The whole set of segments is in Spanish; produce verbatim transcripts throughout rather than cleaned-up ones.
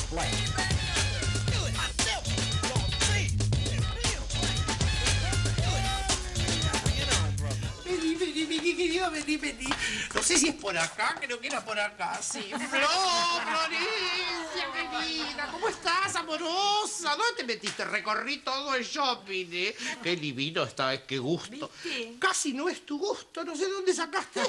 play. Vení, vení, vení, querido, vení, vení. No sé si es por acá, creo que era por acá, sí. Flor, Florencia, querida, ¿cómo estás, amorosa? ¿Dónde te metiste? Recorrí todo el shopping, ¿eh? Qué divino está, qué gusto. ¿Viste? Casi no es tu gusto, no sé dónde sacaste.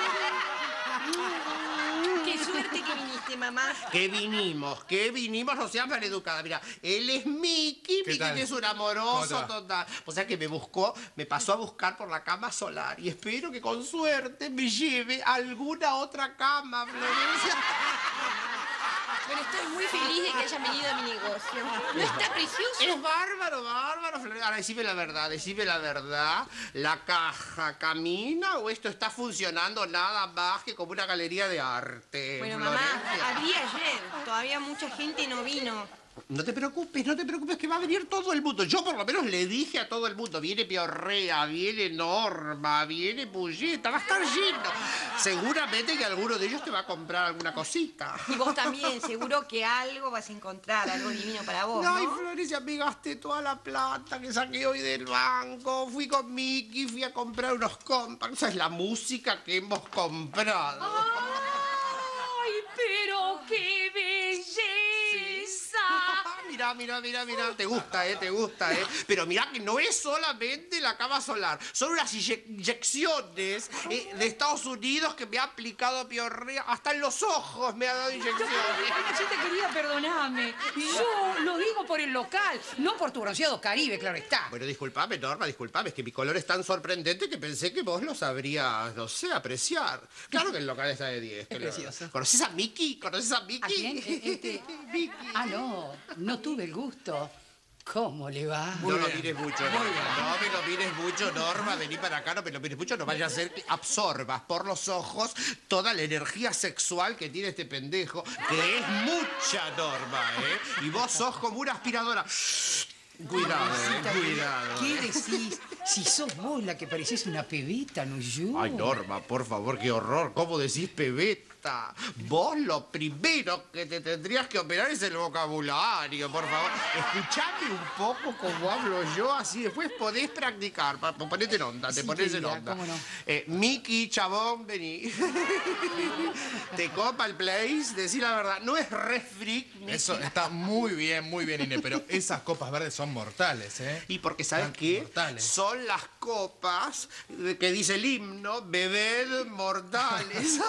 Qué suerte que viniste, mamá. ¿Qué vinimos? ¿Qué vinimos? No seas maleducada. Mira, él es Mickey. ¿Qué Mickey tal? es un ¿Cómo te amoroso va? total. O sea que me buscó, me pasó a buscar por la cama solar. Y espero que con suerte me lleve a alguna otra cama, Florencia. Bueno, estoy muy feliz de que hayan venido a mi negocio. ¿No está precioso? Es bárbaro, bárbaro, Florencia. Ahora, decime la verdad, decime la verdad. ¿La caja camina o esto está funcionando nada más que como una galería de arte? Bueno, mamá, Florencia? abrí ayer. Todavía mucha gente no vino. No te preocupes, no te preocupes, que va a venir todo el mundo. Yo por lo menos le dije a todo el mundo, viene Piorrea, viene Norma, viene Pulleta, va a estar lleno. Seguramente que alguno de ellos te va a comprar alguna cosita. Y vos también, seguro que algo vas a encontrar, algo divino para vos, ¿no? Ay, Florencia, me gasté toda la plata que saqué hoy del banco. Fui con Mickey, fui a comprar unos compacts. Esa es la música que hemos comprado. ¡Ay, pero qué belleza! Mira, mira, mira, mira, te gusta, eh, te gusta, eh. Pero mira que no es solamente la cama solar, son unas inye- inyecciones eh, de Estados Unidos que me ha aplicado Piorrea, hasta en los ojos me ha dado inyecciones. Mamacita querida, perdoname. Yo lo digo por el local, no por tu bronceado Caribe, claro está. Bueno, disculpame, Norma, disculpame, es que mi color es tan sorprendente que pensé que vos lo sabrías, no sé, apreciar. Claro que el local está de diez. Es precioso. ¿Conoces a Mickey? ¿Conoces a Mickey? ¿A quién? Eh, este- Mickey. Ah, no, no tuve el gusto. ¿Cómo le va? No lo mires mucho, Norma. No me lo mires mucho, Norma. Vení para acá, no me lo mires mucho. No vaya a ser que absorbas por los ojos toda la energía sexual que tiene este pendejo, que es mucha, Norma, ¿eh? Y vos sos como una aspiradora. Cuidado, eh, cuidado. ¿Qué decís? Si sos vos la que parecés una pebeta, no yo. Ay, Norma, por favor, qué horror. ¿Cómo decís pebeta? Vos lo primero que te tendrías que operar es el vocabulario, por favor. Escuchame un poco cómo hablo yo, así después podés practicar. Pa- Ponete en onda, te Sí, pones en querida, onda. cómo no. Eh, Miki, chabón, vení. ¿Te copa el place? Decí la verdad. No es re freak, Miki. Eso está muy bien, muy bien, Inés, pero esas copas verdes son mortales, ¿eh? Y porque, ¿sabes Tan qué? mortales. Son las copas de- que dice el himno, bebed mortales.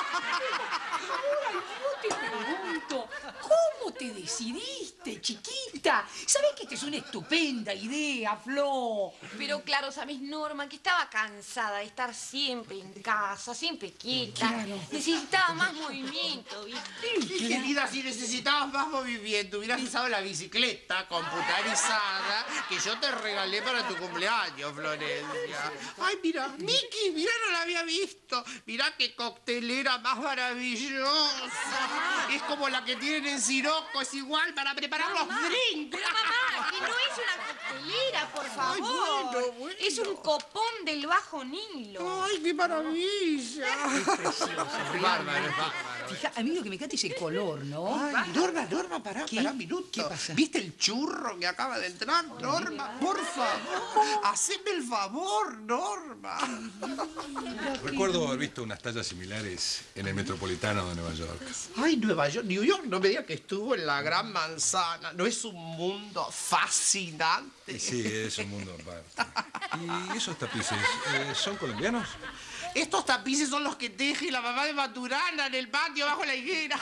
Ay, yo te pregunto, ¿cómo te decidiste, chiquita? ¿Sabés que esta es una estupenda idea, Flo? Pero claro, sabes, Norma, que estaba cansada de estar siempre en casa, siempre quieta. Claro. Necesitaba más movimiento, ¿viste? Y, querida, si necesitabas más movimiento, hubieras usado la bicicleta computarizada que yo te regalé para tu cumpleaños, Florencia. Ay, mira, Miki, mira, no la había visto. Mira qué coctelera más maravillosa. Es como la que tienen en Siroco, es igual para preparar los drinks. Pero mamá, que no es una coctelera, por favor. bueno, bueno. Es un copón del Bajo Nilo. Ay, qué maravilla. Precioso, Bárbaro, es bárbaro. Fija, a mí lo que me encanta es el color, ¿no? Ay, Norma, Norma, pará, ¿Qué? pará un minuto. ¿Qué pasa? ¿Viste el churro que acaba de entrar, Norma? Por favor, haceme el favor, Norma. Recuerdo haber visto unas tallas similares en el Metropolitano de Nueva York. Ay, Nueva York, New York, no me diga que estuvo en la Gran Manzana. ¿No es un mundo fascinante? Y sí, es un mundo aparte. ¿Y esos tapices eh, son colombianos? Estos tapices son los que teje la mamá de Maturana en el patio bajo la higuera.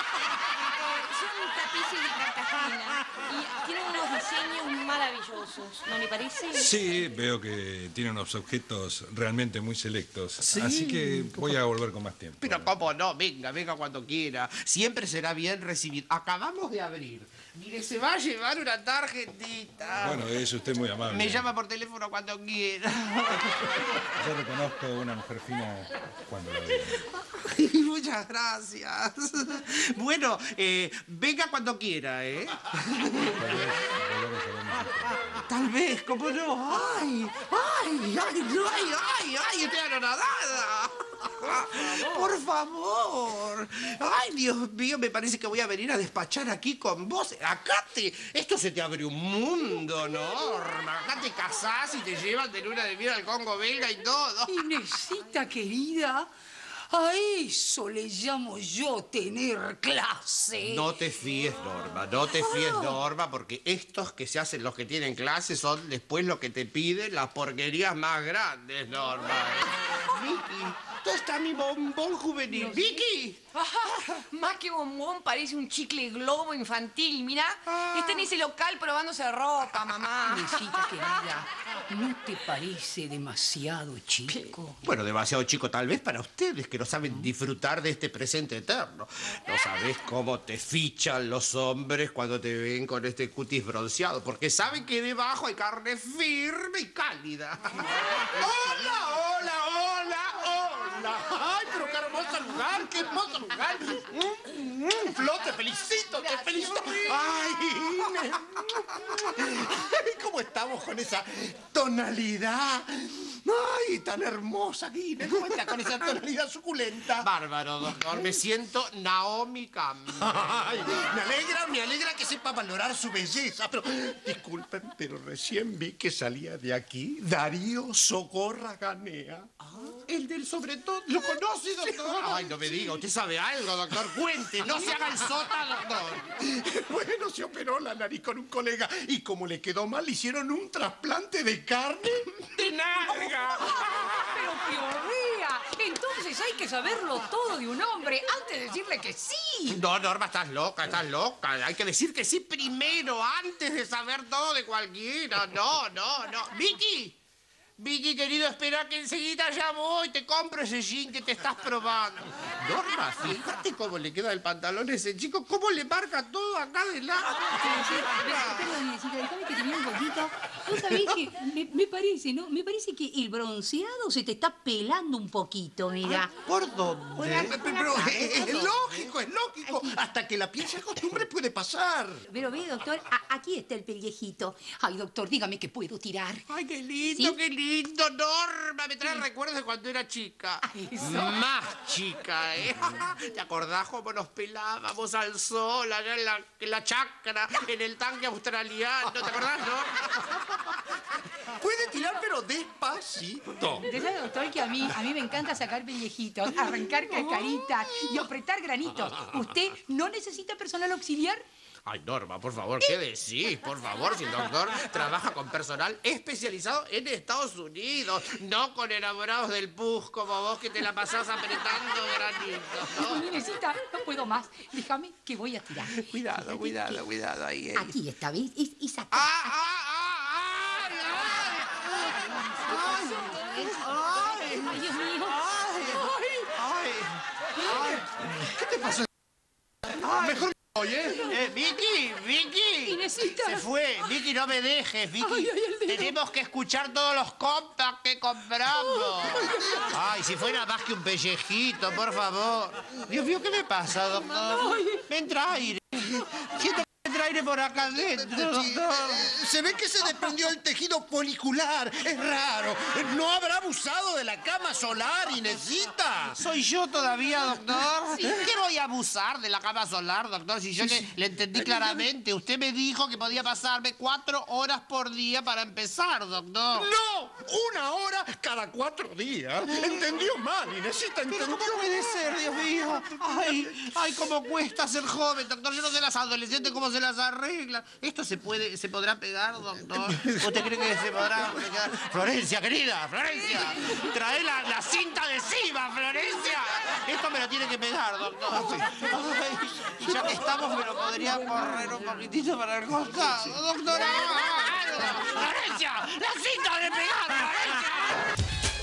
Son tapices de Cartagena y tienen unos diseños maravillosos, ¿no le parece? Sí, veo que tiene unos objetos realmente muy selectos. Sí, Así que voy a volver con más tiempo. Pero cómo no, venga, venga cuando quiera. Siempre será bien recibido. Acabamos de abrir. Mire, se va a llevar una tarjetita. Bueno, es usted muy amable. Me llama por teléfono cuando quiera. Yo reconozco una mujer fina cuando la veo. Muchas gracias. Bueno, eh, venga cuando quiera, ¿eh? Tal vez volvamos a vernos otra. Tal vez, ¿cómo no? ¡Ay! ¡Ay! ¡Ay! ¡Ay! ¡Ay! ¡Ay! ¡Estoy anonadada! Por favor. Ay, Dios mío, me parece que voy a venir a despachar aquí con vos. Acá te... Esto se te abre un mundo, Norma. Acá te casás y te llevan de luna de miel al Congo belga y todo. Inesita, querida, a eso le llamo yo tener clase. No te fíes, Norma, no te fíes, Norma, porque estos que se hacen los que tienen clase son después los que te piden las porquerías más grandes, Norma. Vicky, ¿dónde está mi bombón juvenil? No sé. ¡Vicky! Ah, más que bombón, parece un chicle globo infantil. Mirá, Ah. está en ese local probándose ropa, mamá. Inesita, querida, ¿no te parece demasiado chico? Bueno, demasiado chico tal vez para ustedes que no saben disfrutar de este presente eterno. No sabés cómo te fichan los hombres cuando te ven con este cutis bronceado, porque saben que debajo hay carne firme y cálida. ¡Hola, hola, hola, hola! ¡Ay, pero qué hermoso lugar, qué hermoso lugar! Mm, mm, Flo, te felicito, te felicito. ¡Ay, Inés! ¿Cómo estamos con esa tonalidad? ¡Ay, tan hermosa, Inés! ¿Cómo estás con esa tonalidad suculenta? Bárbaro, doctor. Me siento Naomi Campbell. Ay, me alegra, me alegra que sepa valorar su belleza, pero disculpen, pero recién vi que salía de aquí Darío Socorra Ganea. El del sobre todo. ¿Lo conoce, doctor? Ay, no me diga. ¿Usted sabe algo, doctor? Cuente. No se haga el sota, doctor. Bueno, se operó la nariz con un colega y como le quedó mal, le hicieron un trasplante de carne. ¡De nalga! Pero Piorría, entonces hay que saberlo todo de un hombre antes de decirle que sí. No, Norma, estás loca, estás loca. Hay que decir que sí primero, antes de saber todo de cualquiera. No, no, no. ¡Vicky! Vicky, querido, espera que enseguida ya voy. Te compro ese jean que te estás probando. Norma, fíjate cómo le queda el pantalón a ese chico. Cómo le marca todo acá adelante. Perdón, Inesita, déjame que te mire un poquito. Vos sabés que me, me parece, ¿no? Me parece que el bronceado se te está pelando un poquito, mira. ¿Por dónde? Pero, pero es, es lógico, es lógico. Hasta que la piel se acostumbre puede pasar. Pero ve, doctor, a- aquí está el pellejito. Ay, doctor, dígame que puedo tirar. Ay, qué lindo, ¿Sí? qué lindo, Norma. Me trae recuerdos de cuando era chica. Eso. Más chica, ¿eh? ¿Te acordás cómo nos pelábamos al sol allá en la, en la chacra, en el tanque australiano? ¿Te acordás, no? Puede tirar, pero despacito. Usted sabe, doctor, que a mí, a mí me encanta sacar pellejitos, arrancar cascaritas y apretar granitos. ¿Usted no necesita personal auxiliar? Ay, Norma, por favor, ¿qué decís? Por favor, si el doctor trabaja con personal especializado en Estados Unidos, no con enamorados del pus como vos que te la pasás apretando granitos, ¿no? Inésita, no puedo más. Déjame que voy a tirar. Cuidado, cuidado, cuidado ahí. ahí. Aquí está, ¿ves? Y, y saca. ¡Ah, ah, ah! ¡Ay, ay! Ay, Dios mío. ¡Ay! ¡Ay! ¿Qué te pasó? Mejor oye. Eh, Vicky, Vicky. Inesita. Se fue. Vicky, no me dejes, Vicky. Ay, ay, el dedo. Tenemos que escuchar todos los compacts que compramos. Ay, si fuera más que un pellejito, por favor. Dios mío, ¿qué me pasa, doctor? Me entra aire. Siento que me entra aire por acá adentro, doctor. Se ve que se desprendió el tejido folicular. Es raro. ¿No habrá abusado de la cama solar, Inesita? ¿Soy yo todavía, doctor? ¿Qué voy a abusar de la cama solar, doctor? Si yo le, le entendí claramente. Usted me dijo que podía pasarme cuatro horas por día para empezar, doctor. ¡No! Una hora cada cuatro días. Entendió mal, Inesita. ¿Pero Entendió. cómo puede ser, Dios mío? Ay, ay, cómo cuesta ser joven, doctor. Yo no sé las adolescentes cómo se las arreglan. ¿Esto se puede, se podrá pegar, doctor? ¿Usted cree que se podrá pegar? Florencia, querida, Florencia. Trae la, la cinta adhesiva, Florencia. Esto me lo tiene que pegar, doctor. Ay, y ya que estamos, me lo podría correr un poquitito para el costado, doctor. Florencia, la cinta de pegar, Florencia.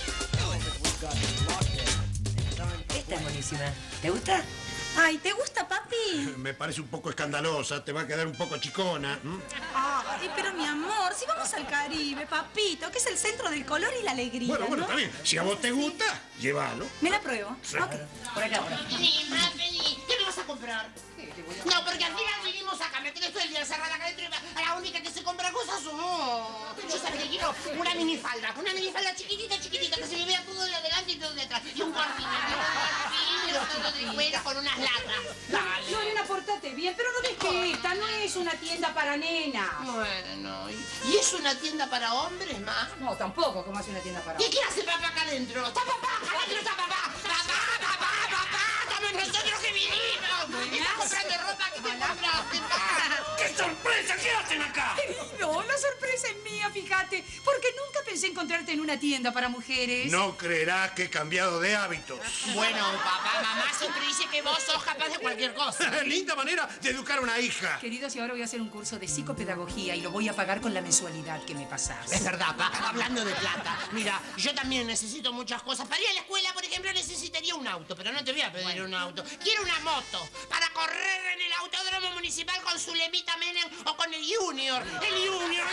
Esta es buenísima. ¿Te gusta? Ay, ¿te gusta, papi? Me parece un poco escandalosa. Te va a quedar un poco chicona. ¿m? Ay, pero mi amor, si vamos al Caribe, papito, que es el centro del color y la alegría, Bueno, bueno, ¿no? está bien. Si a vos te gusta, llévalo. Me la pruebo. Ok. Por acá, por acá. Vení, más feliz. ¿Qué me vas a comprar? No, porque al final vinimos acá, me quedé todo el día encerrada acá adentro y a la única que se compra cosas sos vos. yo sabes que quiero una minifalda, una minifalda chiquitita, chiquitita, que se me vea todo de adelante y todo de atrás. Y un corpiño, y un corpiño, todo de cuero con unas latas. Dale. Lorena, portate bien, pero no ves que esta no es una tienda para nenas. Bueno, ¿y y es una tienda para hombres, ma? No, tampoco, como hace una tienda para ¿Y qué hace papá acá adentro? ¿Está papá? ¿Acá adentro está papá? ¡Papá, papá, papá! ¡Estamos nosotros que vinimos! ¿Estás comprando ropa? ¿Qué te compraste, pa? ¡Qué sorpresa! ¿Qué hacen acá? Querido, la sorpresa es mía, fíjate, porque nunca pensé encontrarte en una tienda para mujeres. No creerás que he cambiado de hábitos. Bueno, papá, mamá siempre dice que vos sos capaz de cualquier cosa. Linda manera de educar a una hija. Queridos, y ahora voy a hacer un curso de psicopedagogía y lo voy a pagar con la mensualidad que me pasás. Es verdad, pa, hablando de plata. Mira, yo también necesito muchas cosas. Para ir a la escuela, por ejemplo, necesitaría un auto, pero no te voy a pedir bueno. un auto. Quiero una moto para correr en el autódromo municipal con Zulemita Menem o con el Junior. El Junior.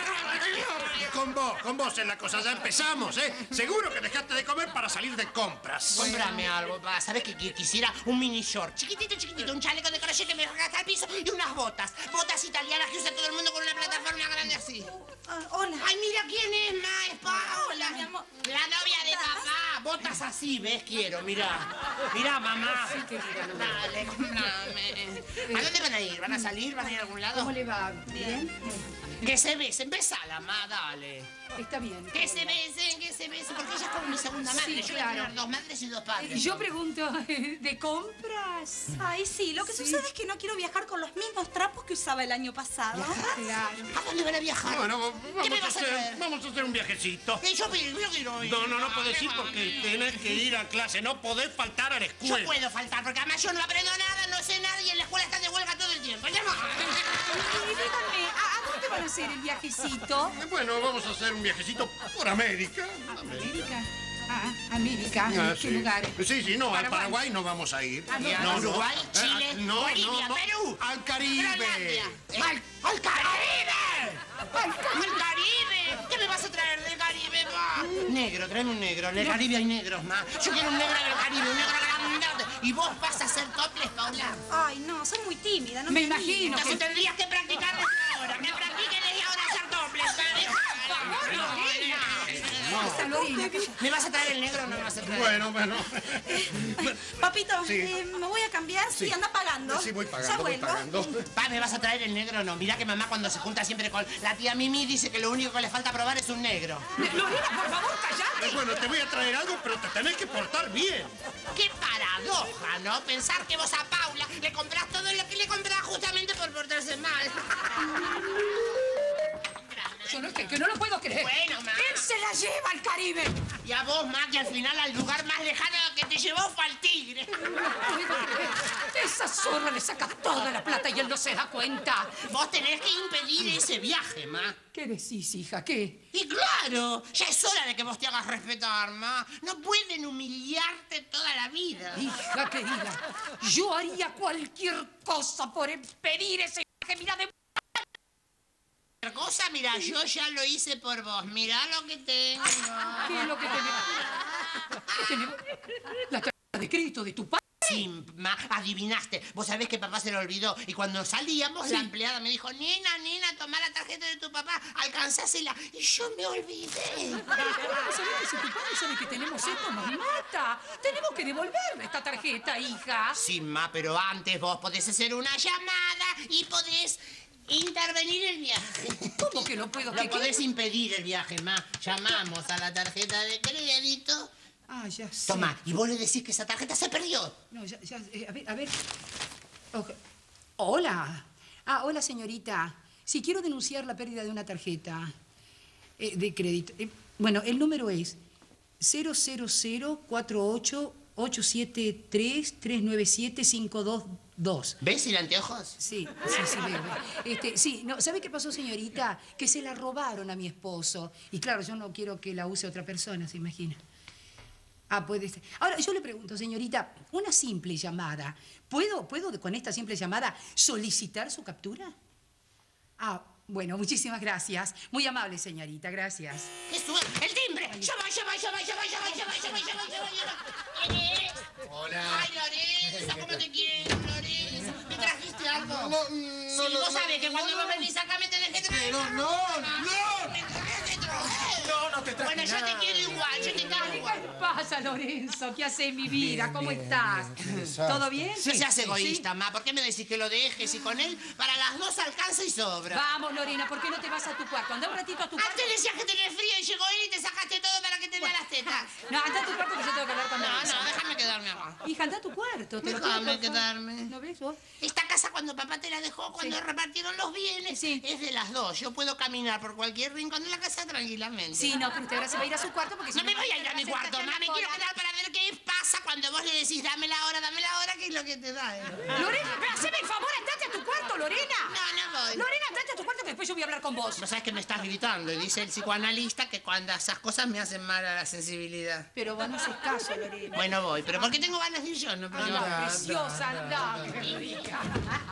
Con vos, con vos es la cosa. Ya empezamos, ¿eh? Seguro que dejaste de comer para salir de compras. Cómprame algo, pa. ¿Sabes que quisiera un mini short? Chiquitito, chiquitito, un chaleco de crochet que me regaste hasta el piso y unas botas. Botas italianas que usa todo el mundo con una plataforma grande así. Ah, hola. Ay, mira quién es, ma. Es Paola. Mi amor. La novia de papá. Botas así, ¿ves? Quiero, mira. Mira, mamá. Sí, querida, lo veo. Dale, cómprame. ¿A dónde van a ir? ¿Van a salir? ¿Van a ir a algún lado? ¿Cómo le va? ¿Bien? Que se besen. Besala, ma, dale. Está bien. Que se besen, que se besen. Porque ella es como mi segunda madre. Sí, Yo voy a claro. tener dos madres y dos padres. Yo pregunto, ¿de compras? Ay, sí, lo que Sí. sucede es que no quiero viajar con los mismos trapos que usaba el año pasado. Claro. ¿A dónde van a viajar? Bueno, ¿Qué me vamos a, vas a hacer, traer? vamos a hacer un viajecito. Eh, yo, yo quiero ir. No, no, no podés ir porque tenés que ir a clase. No podés faltar a la Yo escuela. puedo faltar, porque además yo no aprendo nada, no sé nada y en la escuela están de huelga todo el tiempo. ¡Ya no! Y díganme, ¿a, a dónde van a hacer el viajecito? Bueno, vamos a hacer un viajecito por América. América. Ah, América. Ah, ¿En qué sí. lugar? Sí, sí, no, al Paraguay. Paraguay no vamos a ir. Ah, no. ¿Y a No, no. Uruguay, Eh, Chile, ah, no, Bolivia, no, no. Perú? Al Caribe. Groenlandia. ¿Al, al Caribe! ¡Al, al Caribe! ¿Qué me vas a traer del Caribe, ma? Negro, tráeme un negro. En el Caribe hay negros, ma. Yo quiero un negro del Caribe, un negro grandote. Y vos vas a hacer toples, Paula. Ay, no, soy muy tímida, no Me me, imagino. Entonces tendrías que practicar desde ahora. Que practiquen desde ahora hacer toples, ¿sabes? Esta Lorena. ¿Me vas a traer el negro o no me vas a traer? Bueno, bueno. Papito, Sí. eh, ¿me voy a cambiar? Sí, anda pagando. Sí, voy Ya pagando, voy vuelvo. pagando. Pa, ¿me vas a traer el negro o no? Mirá que mamá cuando se junta siempre con la tía Mimi dice que lo único que le falta probar es un negro. Lorena, por favor, callate. Eh, Bueno, te voy a traer algo, pero te tenés que portar bien. ¡Qué paradoja, ¿no? Pensar que vos a Paula le comprás todo lo que le comprás justamente por portarse mal. Yo no, que, que no lo puedo creer. Bueno, ma. Él se la lleva al Caribe. Y a vos, ma, que al final al lugar más lejano que te llevó fue al tigre. No puedo creer. Esa zorra le saca toda la plata y él no se da cuenta. Vos tenés que impedir ese viaje, ma. ¿Qué decís, hija? ¿Qué? Y claro, ya es hora de que vos te hagas respetar, ma. No pueden humillarte toda la vida. Hija querida, yo haría cualquier cosa por impedir ese viaje. Mira, de... Otra cosa, mira, yo ya lo hice por vos. Mirá lo que tengo. ¿Qué es lo que tenemos? ¿Qué tenemos? La tarjeta de crédito de tu padre. Sí, ma, adivinaste. Vos sabés que papá se lo olvidó. Y cuando salíamos, Sí. la empleada me dijo, nena, nena, toma la tarjeta de tu papá, alcanzásela. Y yo me olvidé. ¿Sabés que si tu padre sabe que tenemos esto, nos mata? Tenemos que devolverle esta tarjeta, hija. Sí, ma, pero antes vos podés hacer una llamada y podés intervenir el viaje. ¿Cómo que no puedo? No ¿Qué- podés qué? impedir el viaje, ma. Llamamos a la tarjeta de crédito. Ah, ya sé. Toma, y vos le decís que esa tarjeta se perdió. No, ya, ya, eh, a ver, a ver. Ok. Hola. Ah, hola, señorita. Si quiero denunciar la pérdida de una tarjeta eh, de crédito. Eh, bueno, el número es cero cero cero cuatro ocho ocho siete tres tres nueve siete cinco dos dos. ¿Ves el anteojos? Sí, sí, sí, veo. veo. Este, sí, no, ¿sabe qué pasó, señorita? Que se la robaron a mi esposo. Y claro, yo no quiero que la use otra persona, ¿se imagina? Ah, puede ser. Ahora, yo le pregunto, señorita, una simple llamada. ¿Puedo, ¿Puedo con esta simple llamada solicitar su captura? Ah, bueno, muchísimas gracias. Muy amable, señorita, gracias. ¡Qué suerte! ¡El timbre! ¡Llama, llama, llama, llama, llama, llama, llama, llama, llama, llama! ¿Quién es? Hola. ¡Ay, Lorenzo! ¿Cómo te quiero, Lorenzo? ¿Me trajiste algo? No, no, Sí, no, vos no, sabés que cuando no, vos no. venís acá me tenés que traer... Pero no, no. ¿Me traes No, no te traje Bueno, yo nada. te quiero igual, yo te quiero igual. ¿Qué pasa, Lorenzo? ¿Qué haces, mi vida? Bien, ¿Cómo bien, estás? bien, qué desastre. ¿Todo bien? No seas Sí. egoísta, ma. ¿Por qué me decís que lo dejes y con él para las dos alcanza y sobra? Vamos, Lorena, ¿por qué no te vas a tu cuarto? Anda un ratito a tu cuarto. Antes decías que tenías frío y llegó él y te sacaste todo para que te vea las tetas. No, anda a tu cuarto que yo tengo que hablar con No, Lorenzo. no, déjame quedarme acá. Hija, anda a tu cuarto. Te lo Déjame pido, por favor. quedarme. ¿No ves vos? Esta casa cuando papá te la dejó, cuando Sí. repartieron los bienes, Sí. es de las dos. Yo puedo caminar por cualquier rincón de la casa tranquilamente. Sí, no, pero usted ahora se va a ir a su cuarto porque si No me voy a ir a mi cuarto, mamá. mamá. Me quiero quedar para ver qué pasa cuando vos le decís dame la hora, dame la hora, que es lo que te da. ¿eh? Lorena, haceme el favor, andate a tu cuarto, Lorena. No, no voy. Lorena, andate a tu cuarto que después yo voy a hablar con vos. No sabes que me estás gritando y dice el psicoanalista que cuando esas cosas me hacen mal a la sensibilidad. Pero vos no haces caso, Lorena. Bueno, voy, pero ¿por qué tengo ganas de ir yo? No, pero yo- Anda, preciosa, anda, qué rica.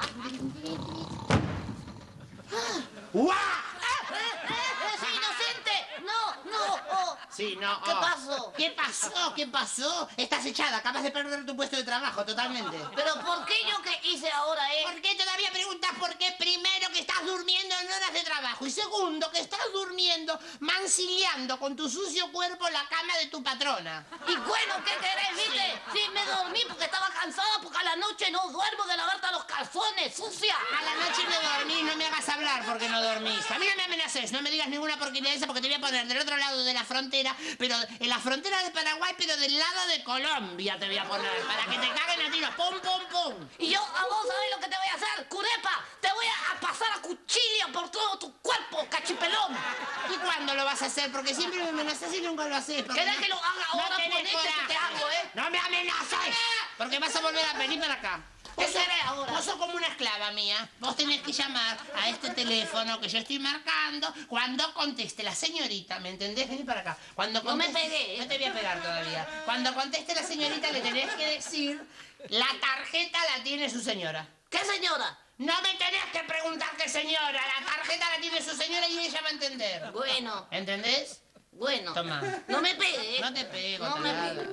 ¡Guau! ¡Es inocente! ¡No, no! Oh. Sí, no. ¿Qué oh. pasó? ¿Qué pasó? ¿Qué pasó? Estás echada, acabas de perder tu puesto de trabajo totalmente. ¿Pero por qué yo qué hice ahora, eh? ¿Por qué todavía preguntas por qué? Primero, que estás durmiendo en horas de trabajo. Y segundo, que estás durmiendo mancillando con tu sucio cuerpo la cama de tu patrona. Y bueno, ¿qué querés, viste? Sí, me dormí porque estaba cansada, porque a la noche no duermo de lavarte los calzones, sucia. A la noche no dormís, no me hagas hablar porque no dormís. A mí no me amenaces, no me digas ninguna porquería de esa porque te voy a poner del otro lado de la frontera, pero en la frontera de Paraguay, pero del lado de Colombia te voy a poner, para que te caguen a tiros. ¡Pum, pum, pum! Y yo, a vos sabés lo que te voy a hacer, curepa. Te voy a pasar a cuchillo por todo tu cuerpo, cachipelón. ¿Y cuándo lo vas a hacer? Porque siempre me amenazas y nunca lo haces. porque ¿Querés que lo haga ahora? No tenés Ponete que te coraje. hago, ¿eh? ¡No me amenaces! Porque vas a volver a venir para acá. ¿Qué Vos sos- querés ahora? Vos sos como una esclava mía. Vos tenés que llamar a este teléfono que yo estoy marcando cuando conteste la señorita, ¿me entendés? Vení para acá. Cuando No me conteste- pegué, ¿eh? No te voy a pegar todavía. Cuando conteste la señorita le tenés que decir la tarjeta la tiene su señora. ¿Qué señora? No me tenés que preguntar qué señora. La tarjeta la tiene su señora y ella va a entender. Bueno, ¿Entendés? bueno. Toma. No me pegue, ¿eh? No te pego, No me tarada. pegue.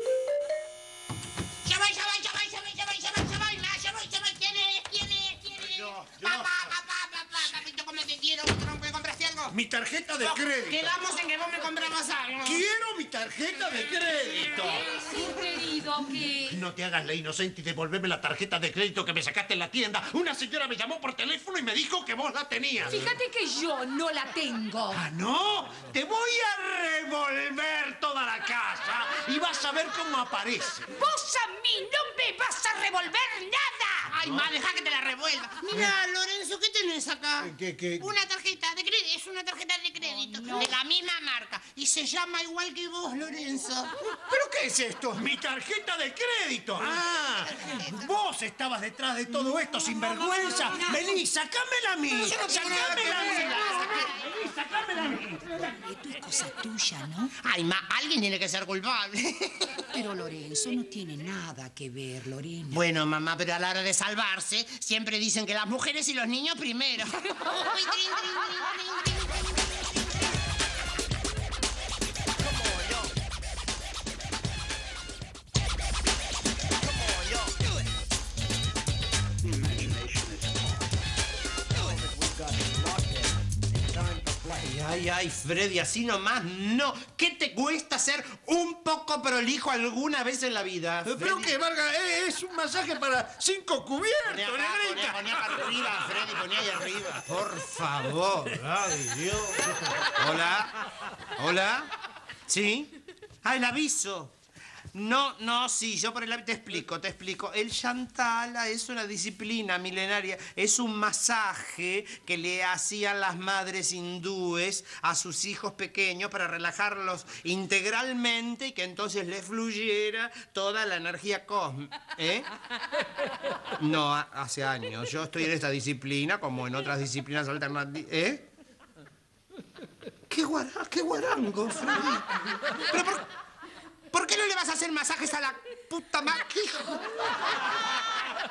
Ya voy, ya voy, ya voy, ya voy, ya voy, ya voy, ya voy, ma, ya voy, ya voy. ¿Quién es? ¿Quién es? ¿Quién es? Yo, yo. Papá, papá, papá, papito, ¿cómo te quiero? ¿No me compraste algo? Mi tarjeta de No, crédito. Quedamos en que vos me comprabas algo. Quiero mi tarjeta de crédito. Sí, querido, que... No te hagas la inocente y devolveme la tarjeta de crédito que me sacaste en la tienda. Una señora me llamó por teléfono y me dijo que vos la tenías. Fíjate que yo no la tengo. Ah, no. Te voy a revolver toda la casa y vas a ver cómo aparece. Vos a mí no me vas a revolver nada. Ay, ma, deja que te la revuelva. Mira, Lorenzo, ¿qué tenés acá? ¿Qué, qué? Una tarjeta de crédito. Es una tarjeta de crédito. De la misma marca. Y se llama igual que vos, Lorenzo. ¿Pero qué es esto? Mi tarjeta de crédito. Ah, vos estabas detrás de todo esto sin vergüenza. Vení, sacámela a mí. Sacámela a mí. Vení, sacámela a mí. Esto es cosa tuya, ¿no? Ay, ma, alguien tiene que ser culpable. Pero Lorenzo no tiene nada que ver, Lorena. Bueno, mamá, pero a la hora de salvarse, siempre dicen que las mujeres y los niños primero. Uy, trin, trin, trin, trin, trin, trin. Ay, ay, ay, Freddy, así nomás no. ¿Qué te cuesta ser un poco prolijo alguna vez en la vida? Pero Freddy? que, Varga, eh, es un masaje para cinco cubiertos, Poné acá, poné, negrita. poné acá arriba, Freddy, poné ahí arriba. Por favor. Ay, Dios. Hola. Hola. ¿Sí? Ah, el aviso. No, no, sí, yo por el te explico, te explico. El Shantala es una disciplina milenaria, es un masaje que le hacían las madres hindúes a sus hijos pequeños para relajarlos integralmente y que entonces les fluyera toda la energía cósmica. ¿Eh? No, ha- hace años. Yo estoy en esta disciplina como en otras disciplinas alternativas. ¿Eh? ¿Qué, guara, qué guarango, Freddy? ¿Pero por, ¿por qué no le vas a hacer masajes a la puta máquina?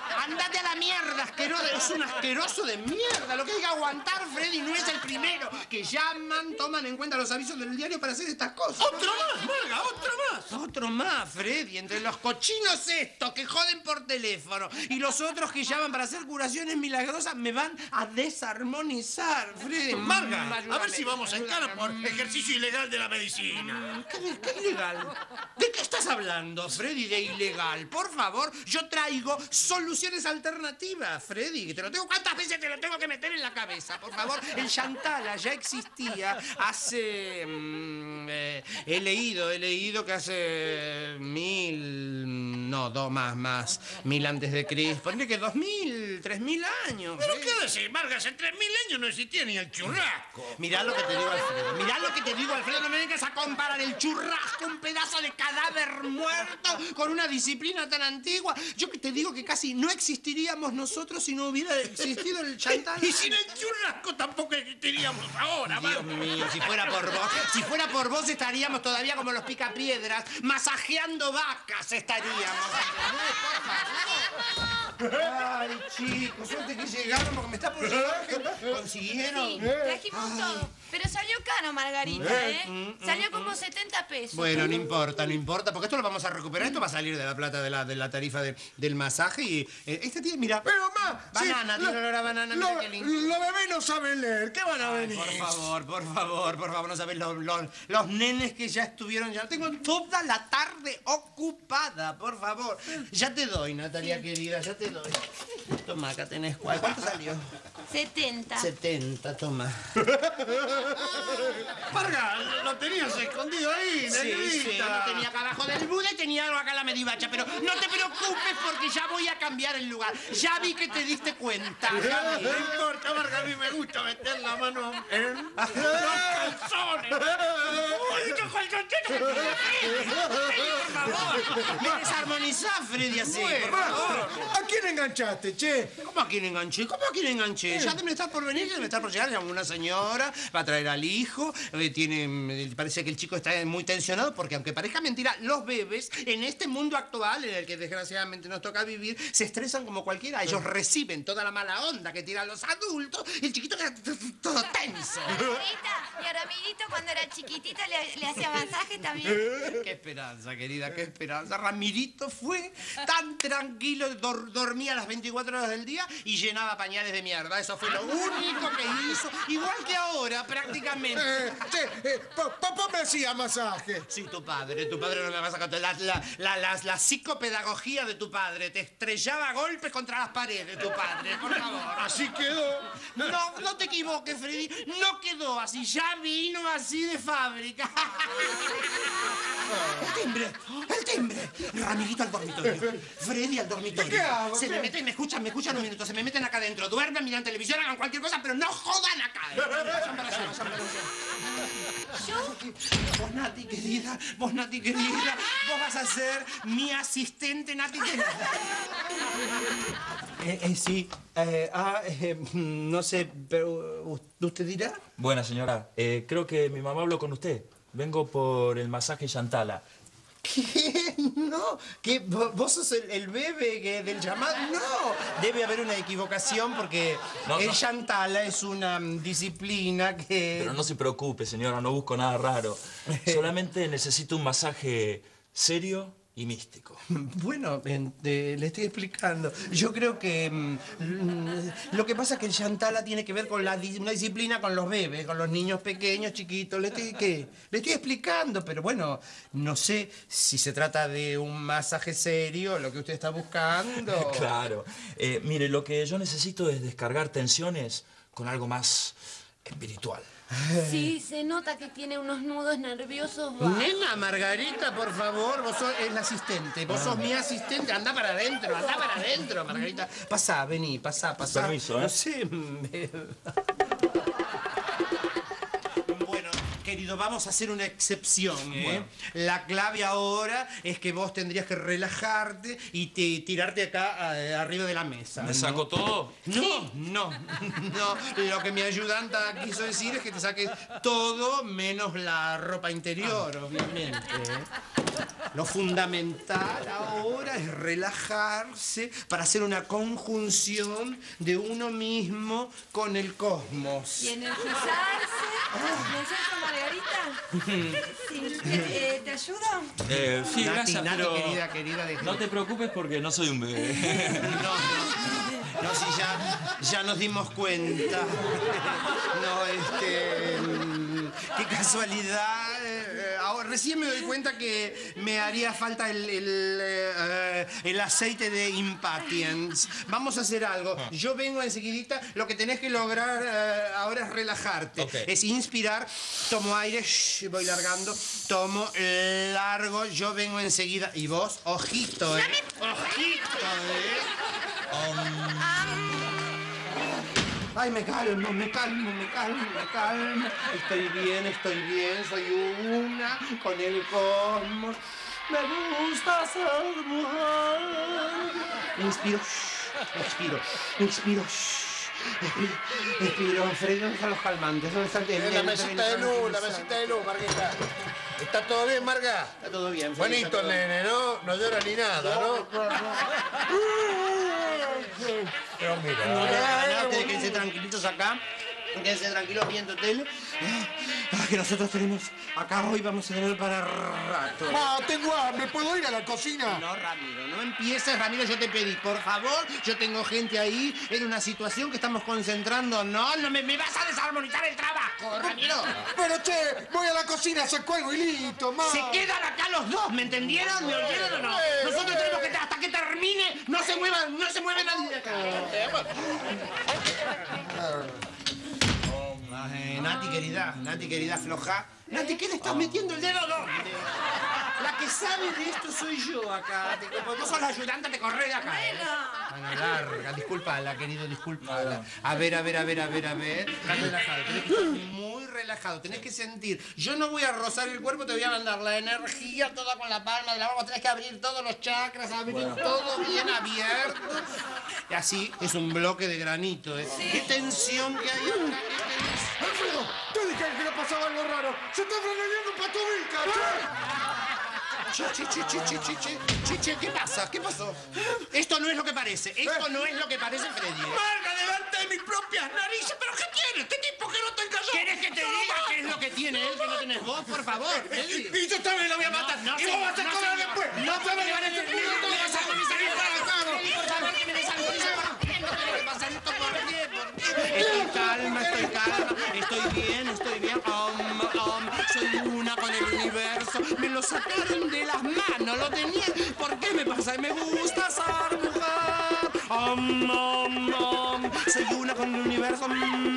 Andate a la mierda, asqueroso. Es un asqueroso de mierda. Lo que hay que aguantar, Freddy, no es el primero. Que llaman, toman en cuenta los avisos del diario para hacer estas cosas. ¡Otro más, Marga! ¡Otro más! Otro más, Freddy. Entre los cochinos estos que joden por teléfono y los otros que llaman para hacer curaciones milagrosas me van a desarmonizar, Freddy. Marga, Ayúdame, a ver si vamos en cara por ayúdame. ejercicio ilegal de la medicina. ¿Qué, qué ilegal? ¿De qué estás hablando, Freddy, de ilegal? Por favor, yo traigo soluciones alternativas, Freddy. Te lo tengo, ¿cuántas veces te lo tengo que meter en la cabeza? Por favor, el Chantala ya existía hace... mm, eh, he leído, he leído que hace mil... No, dos más, más. Mil antes de Cristo. Ponle que dos mil, tres mil años. ¿Pero Freddy. qué decir, Marga? Hace tres mil años no existía ni el churrasco. Mirá lo que te digo, Alfredo. Mirá lo que te digo, Alfredo. No me vengas a comparar el churrasco, un pedazo de cadáver muerto, con una disciplina tan antigua. Yo que te digo que casi no existiríamos nosotros si no hubiera existido el chantal. Y sin el churrasco tampoco existiríamos ahora, Dios Marga. mío, si fuera por vos, si fuera por vos estaríamos todavía como los picapiedras, masajeando vacas estaríamos. ¿Entendés? Por favor. Ay, chicos, suerte que llegaron porque me está por llegar. ¿Consiguieron? Sí, trajimos todo. Pero salió caro, Margarita, ¿eh? Salió como setenta pesos. Bueno, no importa, no importa, porque esto lo vamos a recuperar. Esto va a salir de la plata de la, de la tarifa de- del masaje y... Eh, esta tiene, mira... Pero, ma, Banana, sí, tiene lo- olor a banana, lo- mira qué lindo. Los bebés no saben leer, ¿qué van a venir? Por favor, por favor, por favor, no sabes los, los, los nenes que ya estuvieron, ya tengo toda la tarde ocupada, por favor. Ya te doy, Natalia querida, ya te doy. Toma, acá tenés cuál. ¿Cuánto salió? setenta. setenta, toma. Marga, lo tenías escondido ahí, Sí, negrita. sí, lo tenía acá abajo del Buda y tenía algo acá en la medivacha, pero no te preocupes porque ya voy a cambiar el lugar. Ya vi que te diste cuenta. Ya vi. No importa, Marga, a mí me gusta meter la mano en los calzones. ¡Uy, estos calzoncitos! Por favor, me desarmonizás, Freddy, así. por favor. ¿A quién enganchaste, che? ¿Cómo a quién enganché? ¿Cómo a quién enganché? Ya debe estar por venir, debe estar por llegar ya una señora, va a traer al hijo, eh, tiene, eh, parece que el chico está muy tensionado porque aunque parezca mentira, los bebés en este mundo actual en el que desgraciadamente nos toca vivir, se estresan como cualquiera. Ellos reciben toda la mala onda que tiran los adultos y el chiquito queda t- t- todo tenso. Margarita, y a Ramirito cuando era chiquitita le, le hacía masaje también. Qué esperanza, querida, qué esperanza. Ramirito fue tan tranquilo, dor- dormía las veinticuatro horas del día y llenaba pañales de mierda. Eso fue lo único que hizo. Igual que ahora, prácticamente. Eh, che, eh, pa- papá me hacía masaje. Sí, tu padre, tu padre no me vas a contar. La, la, la, la, la psicopedagogía de tu padre. Te estrellaba a golpes contra las paredes, tu padre, por favor. Así quedó. No, no te equivoques, Freddy. No quedó así. Ya vino así de fábrica. El timbre, el timbre. Ramirito al dormitorio. Freddy al dormitorio. ¿Qué hago? Se ¿Qué? me meten, me escuchan, me escuchan un minuto. Se me meten acá adentro. Duermen, miran televisión, hagan cualquier cosa, pero no jodan acá. Vayan para allá, vayan para allá. ¿Yo? Vos, Nati, querida, vos, Nati, querida, vos vas a ser mi asistente, Nati, querida. Eh, eh, sí, eh, ah, eh, no sé, pero uh, ¿usted dirá? Buena señora, eh, creo que mi mamá habló con usted. Vengo por el masaje Chantala. ¿Qué? No, que vo- vos sos el, el bebé que del llamado. No, debe haber una equivocación porque No, el no. Chantala es una mm, disciplina que... Pero no se preocupe, señora, no busco nada raro. Solamente necesito un masaje serio y místico. Bueno, en- eh, le estoy explicando. Yo creo que mm, mm, lo que pasa es que el Chantala tiene que ver con la, di- una disciplina con los bebés, con los niños pequeños, chiquitos. Le estoy, ¿qué? Le estoy explicando, pero bueno, no sé si se trata de un masaje serio, lo que usted está buscando. Claro. Eh, mire, lo que yo necesito es descargar tensiones con algo más espiritual. Sí, se nota que tiene unos nudos nerviosos bajos. Nena, Margarita, por favor, vos sos es la asistente. Vos sos mi asistente. Anda para adentro, anda para adentro, Margarita. Pasá, vení, pasá, pasá. Permiso, ¿eh? No sé, mm, eh, Bueno, querido, vamos a hacer una excepción, ¿eh? Bueno. La clave ahora es que vos tendrías que relajarte y te- tirarte acá eh, arriba de la mesa. ¿Me ¿no? saco todo? No, no, no. Lo que mi ayudanta quiso decir es que te saques todo menos la ropa interior, obviamente. Lo fundamental ahora es relajarse para hacer una conjunción de uno mismo con el cosmos. ¿Y energizarse? ¿No es eso, Margarita? Sí. Eh, ¿Te ayudo? Eh, sí, Nati, gracias, Nati, pero... querida, querida, de- No te preocupes porque no soy un bebé. No, no. No, si ya, ya nos dimos cuenta. No, este... mm, qué casualidad. eh, ahora, recién me doy cuenta que me haría falta el, el, eh, el aceite de Impatience. Vamos a hacer algo. Yo vengo enseguidita. Lo que tenés que lograr eh, ahora es relajarte. Ok. Es inspirar. Tomo aire. shh, voy largando. Tomo largo. Yo vengo enseguida. Y vos, ojito, ¿eh? Ojito, ¿eh? Ay, me calmo, me calmo, me calmo, me calmo. Estoy bien, estoy bien, soy una con el cosmos. Me gusta ser mujer. Inspiro, shh, expiro, inspiro, shh, expiro, expiro. Freddy, ¿dónde están los calmantes? ¿Dónde está el En la mesita de luz, la mesita de luz, Marguita. ¿Está todo bien, Marga? Está todo bien, Freddy, Bonito está todo el nene, ¿no? No llora ni nada, ¿no? Pero mira. No llora nada, ustedes quédense tranquilitos acá. Quédense tranquilos viendo tele. Ah, que nosotros tenemos acá hoy vamos a tener para rato. Ma, tengo hambre, ¿puedo ir a la cocina? No, Ramiro, no empieces, Ramiro, yo te pedí, por favor, yo tengo gente ahí en una situación que estamos concentrando. No, no me, me vas a desarmonizar el trabajo, Ramiro. Pero, che, voy a la cocina, se cuelgo y listo, ma. Se quedan acá los dos, ¿me entendieron? ¿Me oyeron o no? Nosotros tenemos que, hasta que termine, no se mueva, no se mueve nadie de acá. Ay, Nati, querida, Nati, querida, afloja. Nati, ¿qué le estás metiendo el dedo? ¿Dónde? La que sabe de esto soy yo acá. Te- como vos sos la ayudante, te corré de acá. Bueno, larga, discúlpala, querido, discúlpala. A ver, a ver, a ver, a ver, a ver. Estás relajado, tenés que estar muy relajado, tenés que sentir. Yo no voy a rozar el cuerpo, te voy a mandar la energía toda con la palma de la mano. Tenés que abrir todos los chakras, abrir todo bien abierto. Y así es un bloque de granito, ¿eh? Qué tensión que hay acá, qué tensión. ¡Alfredo! Te dije que le pasaba algo raro. ¡Se está freneando Patovica, che! Che, che, che, che, che, che, che, che, che, ¿qué pasa? ¿Qué pasó? Esto no es lo que parece. Esto no es lo que parece, Freddy. ¡Marga, delante de mis propias narices! ¿Pero qué tiene? ¿Este tipo que no te encalló? ¿Quieres que te diga qué es lo que tiene él que no tenés vos, por favor, Freddy? Y yo también lo voy a matar. No, y no, vos vas a no, cobrar no, después. no, No te no, van a no, llevar no, este no, minuto. no, Me desarmoniza mi cuerpo. Freddy, por favor, que me desarmonice. ¿Qué es lo que me pasa esto? ¿Por qué? ¿Por qué? Estoy calma, estoy calma. Estoy bien, estoy bien. Om, om, soy una con el universo. Me lo sacaron de las manos, lo tenía. ¿Por qué me pasa? Me gusta ser mujer. Om, om, om. Soy una con el universo.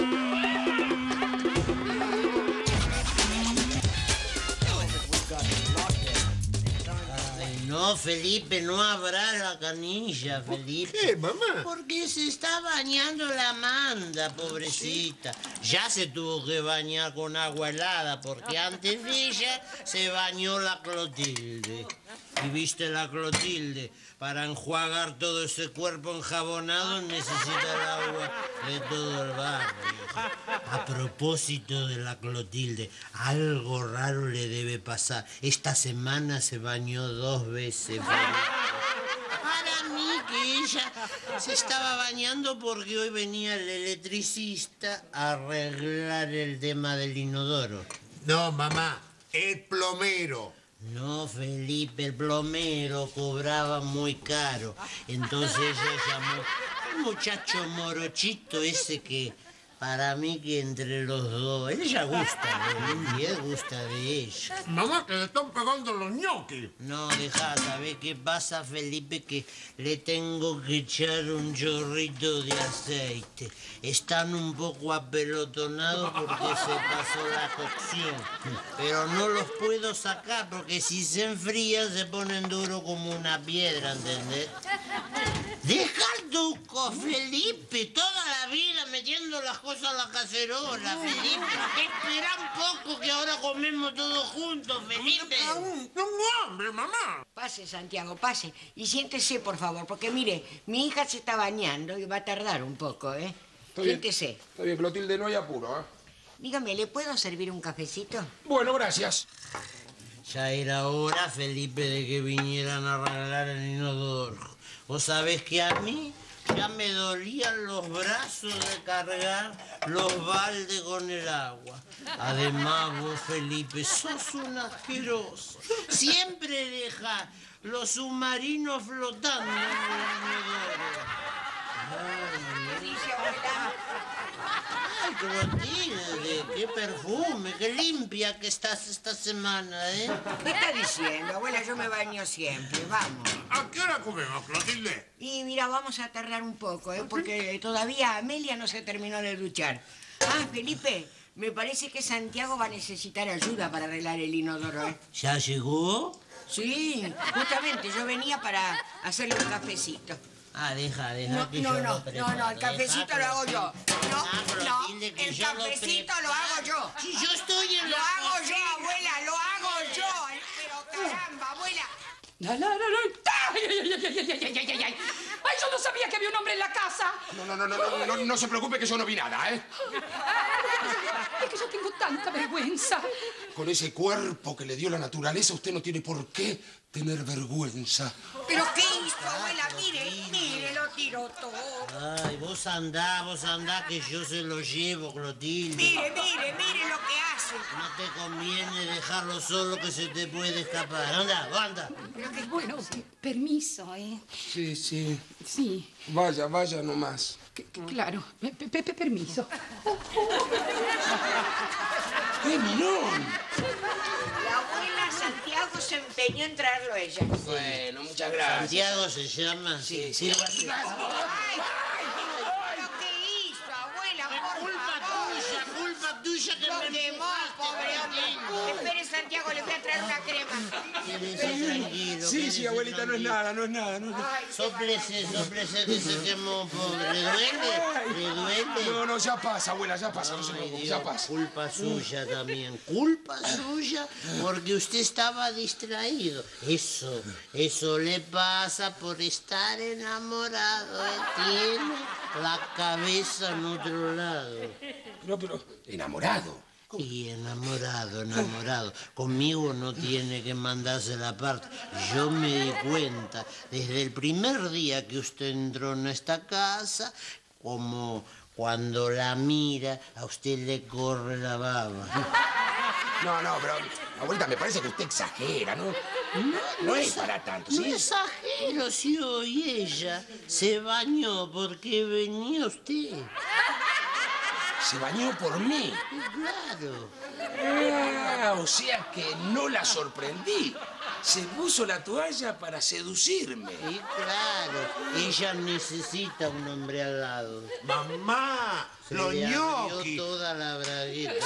Ay, no, Felipe, no habrá la canilla, Felipe. ¿Qué, mamá? Porque se está bañando la Amanda, pobrecita. Ya se tuvo que bañar con agua helada, porque antes de ella se bañó la Clotilde. Y viste la Clotilde, para enjuagar todo ese cuerpo enjabonado necesita el agua de todo el barrio. A propósito de la Clotilde, algo raro le debe pasar. Esta semana se bañó dos veces. Para mí que ella se estaba bañando porque hoy venía el electricista a arreglar el tema del inodoro. No, mamá, el plomero. No, Felipe, el plomero cobraba muy caro. Entonces ella llamó al muchacho morochito ese que, para mí que entre los dos, ella gusta de él y él gusta de ella. Mamá, que le están pegando los ñoquis. No, deja, ¿sabes qué pasa, Felipe? Que le tengo que echar un chorrito de aceite. Están un poco apelotonados porque se pasó la cocción. Pero no los puedo sacar porque si se enfrían se ponen duros como una piedra, ¿entendés? ¡Deja tu loco, Felipe. Toda la vida metiendo las cosas a la cacerola, Felipe. Espera un poco que ahora comemos todos juntos, Felipe. Tengo hambre, mamá. Pase, Santiago, pase. Y siéntese, por favor, porque mire, mi hija se está bañando y va a tardar un poco, ¿eh? Está bien. Siéntese. Está bien, Clotilde, no hay apuro, ¿eh? Dígame, ¿le puedo servir un cafecito? Bueno, gracias. Ya era hora, Felipe, de que vinieran a arreglar el inodoro. Vos sabés que a mí ya me dolían los brazos de cargar los baldes con el agua. Además, vos, Felipe, sos un asqueroso. Siempre dejás los submarinos flotando en el inodoro. ¿Qué dice, abuela? Ay, Clotilde, qué perfume, qué limpia que estás esta semana, ¿eh? ¿Qué está diciendo, abuela? Yo me baño siempre, vamos. ¿A qué hora comemos, Clotilde? Y mira, vamos a tardar un poco, ¿eh? Porque todavía Amelia no se terminó de duchar. Ah, Felipe, me parece que Santiago va a necesitar ayuda para arreglar el inodoro, ¿eh? ¿Ya llegó? Sí, justamente, yo venía para hacerle un cafecito. Ah, deja, deja No, que no, yo no, lo preparo. no, no, el cafecito Deja, lo hago yo. Clotilde. No, Ah, no, Clotilde, que el yo lo cafecito lo preparo. hago yo. Si yo estoy en Lo la hago yo, cocina. abuela, lo hago yo. Pero caramba, abuela. La, la, la, la. ¡Ay, ay, ay, ay, ay, ay, ay, ay, ay! ¡Ay, yo no sabía que había un hombre en la casa! No, no, no, no, no, no, no se preocupe que yo no vi nada, ¿eh? Es que yo tengo tanta vergüenza. Con ese cuerpo que le dio la naturaleza, usted no tiene por qué tener vergüenza. ¿Pero qué hizo, abuela? Mire, mire, lo tiró todo. Ay, vos andá, vos andá, que yo se lo llevo, Clotilde. Mire, mire, mire lo que hace. No te conviene dejarlo solo, que se te puede escapar. Anda, vos anda. Pero que bueno, permiso, ¿eh? Sí, sí. Sí, Vaya, vaya nomás. que- que claro. Pe- pe- pe- permiso. ¡Qué milón! La abuela Santiago se empeñó en traerlo a ella. Bueno, muchas gracias. Santiago se llama. Sí, sí. sí. Ay, ¿pero qué hizo, abuela? Por Culpa favor. tuya, culpa tuya que Lo me quemó, pobre hombre. Espere, Santiago, le voy a traer una crema. Quédese tranquilo. Sí, quédese sí, abuelita, no es tranquilo. nada, no es nada, no es nada. Sóplese, sóplese que se quemó, pobre. ¿Le duele? ¿Le duele? No, no, ya pasa, abuela, ya pasa, no se Ay, preocupe, Dios, ya pasa. culpa suya también, culpa suya, porque usted estaba distraído. Eso, eso le pasa por estar enamorado, ¿eh? Tiene la cabeza en otro lado. No, pero, enamorado. Y enamorado, enamorado. Conmigo no tiene que mandarse la parte. Yo me di cuenta desde el primer día que usted entró en esta casa, como cuando la mira, a usted le corre la baba. No, no, pero, abuelita, me parece que usted exagera, ¿no? No, no es para tanto, No ¿sí? exagero, si hoy ella se bañó porque venía usted. Se bañó por mí. Claro. Ah, o sea que no la sorprendí. Se puso la toalla para seducirme. Y claro, ella necesita un hombre al lado. Mamá, Se los le abrió ñoquis. toda la bragueta.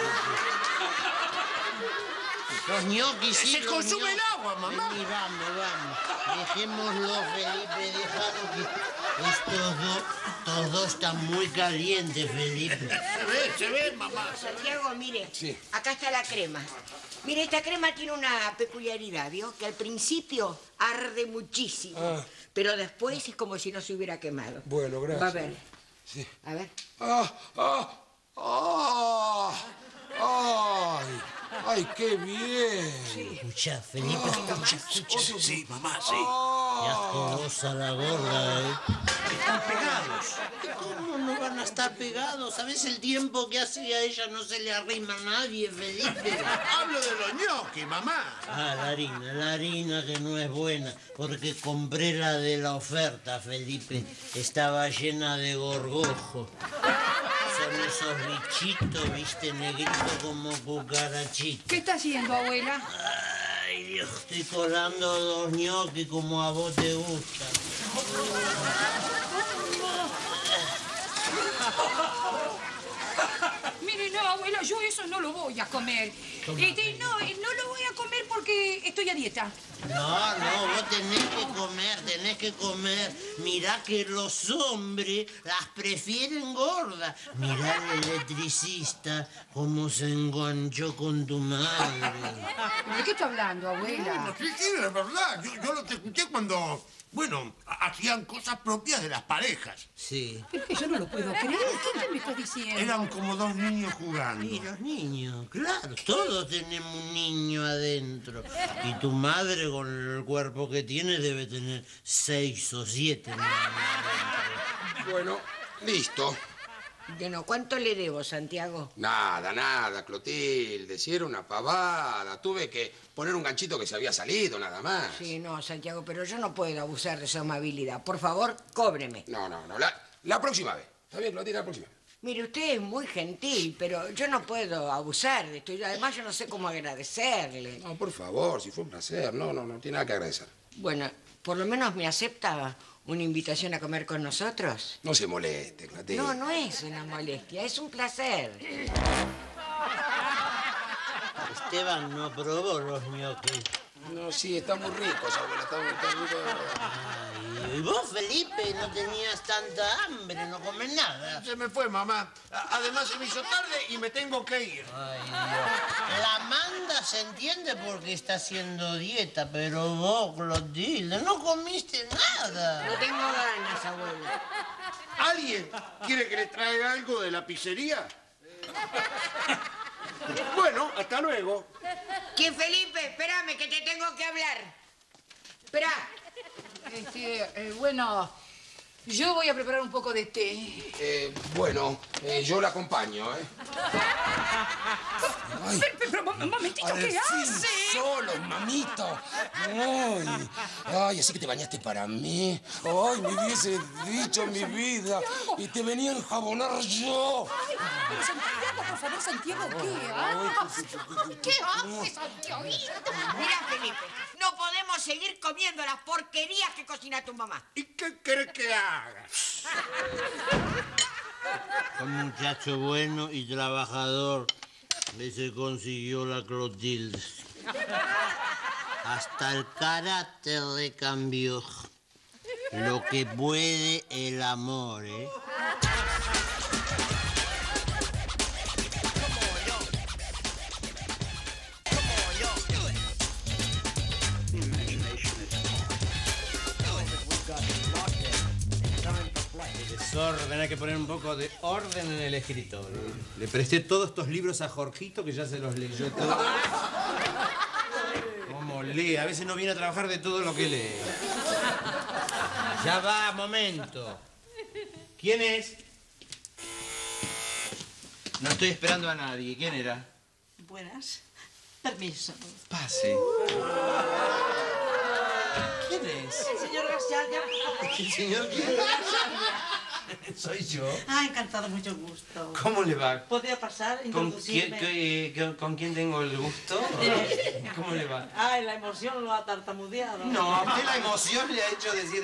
Los ñoquis, sí, Se los consume el ñoquis. agua, mamá. Vení, vamos, vamos. Dejémoslo, Felipe, dejalo que estos dos, estos dos están muy calientes, Felipe. Se ve, se ve, mamá. Santiago, mire, Sí. acá está la crema. Mire, esta crema tiene una peculiaridad, ¿vio? Que al principio arde muchísimo, Ah. pero después es como si no se hubiera quemado. Bueno, gracias. Va a ver. Sí. A ver. ¡Ah! ¡Ah! ¡Ah! ¡Ay! ¡Ay, qué bien! Escucha, Felipe, escucha, escucha. Sí, mamá, sí. Qué asquerosa la gorda, ¿eh? Están pegados. ¿Cómo no van a estar pegados? ¿Sabes el tiempo que hace a ella no se le arrima a nadie, Felipe? Hablo de los ñoquis, mamá. Ah, la harina, la harina que no es buena, porque compré la de la oferta, Felipe. Estaba llena de gorgojo. Son esos bichitos, viste, negritos como cucarachitos. ¿Qué está haciendo, abuela? Ay, Dios, estoy colando dos ñoquis como a vos te gusta. Mire, no, abuela, yo eso no lo voy a comer. Este, no, no lo voy a comer porque estoy a dieta. No, no, vos tenés que comer, tenés que comer. Mirá que los hombres las prefieren gordas. Mirá el electricista cómo se enganchó con tu madre. ¿De qué está hablando, abuela? No, Cristina, es verdad. Yo, yo lo te escuché cuando, bueno, ha- hacían cosas propias de las parejas. Sí. Pero es que yo no lo puedo creer. ¿Qué, qué me estás diciendo? Eran como dos niños jugando. Y los niños, claro, todos tenemos un niño adentro. Y tu madre, con el cuerpo que tiene, debe tener seis o siete niños adentro. Bueno, listo. Bueno, ¿cuánto le debo, Santiago? Nada, nada, Clotilde. Si era una pavada. Tuve que poner un ganchito que se había salido, nada más. Sí, no, Santiago, pero yo no puedo abusar de su amabilidad. Por favor, cóbreme. No, no, no. La, la próxima vez. ¿Está bien, Clotilde? La próxima vez. Mire, usted es muy gentil, pero yo no puedo abusar de esto. Y además, yo no sé cómo agradecerle. No, por favor, si fue un placer. No, no, no tiene nada que agradecer. Bueno, por lo menos me acepta una invitación a comer con nosotros. No se moleste, Clotilde. No, no es una molestia, es un placer. Esteban no probó los ñoquis. No, sí, están muy ricos, abuela. Están, están ricos. Ay, y vos, Felipe, no tenías tanta hambre, no comes nada. Se me fue, mamá. A- Además, se me hizo tarde y me tengo que ir. Ay, Dios. La Amanda se entiende porque está haciendo dieta, pero vos, Clotilde, no comiste nada. No tengo ganas, abuela. ¿Alguien quiere que le traiga algo de la pizzería? Bueno, hasta luego. ¿Quién, Felipe? Espérame, que te tengo que hablar. Espera. Este, eh, bueno, yo voy a preparar un poco de té. Eh, bueno, eh, yo la acompaño, ¿eh? Ay. Pero, pero, un momentito, Al ¿qué fin, hace? solo, mamito. Ay, ay, así que te bañaste para mí. Ay, me hubiese dicho mi vida. Y te venía a enjabonar yo. Ay, pero Santiago, por favor, Santiago, ¿qué hace? ¿Qué hace, Santiago? Mira, Felipe, no podemos seguir comiendo las porquerías que cocina tu mamá. ¿Y qué querés que haga? Un muchacho bueno y trabajador. Ese consiguió la Clotilde. Hasta el carácter le cambió. Lo que puede el amor, ¿eh? Desorden, hay que poner un poco de orden en el escritorio. Le presté todos estos libros a Jorgito, que ya se los leyó todos. ¿Cómo lee? A veces no viene a trabajar de todo lo que lee. Ya va, momento. ¿Quién es? No estoy esperando a nadie. ¿Quién era? Buenas. Permiso. Pase. ¿Quién es? El señor García. ¿El señor quién? Soy yo. Ah, encantado, mucho gusto. ¿Cómo le va? ¿Podría pasar, ¿Con introducirme? quién, qué- con quién tengo el gusto? ¿Cómo le va? Ay, la emoción lo ha tartamudeado. No, a usted la emoción le ha hecho decir...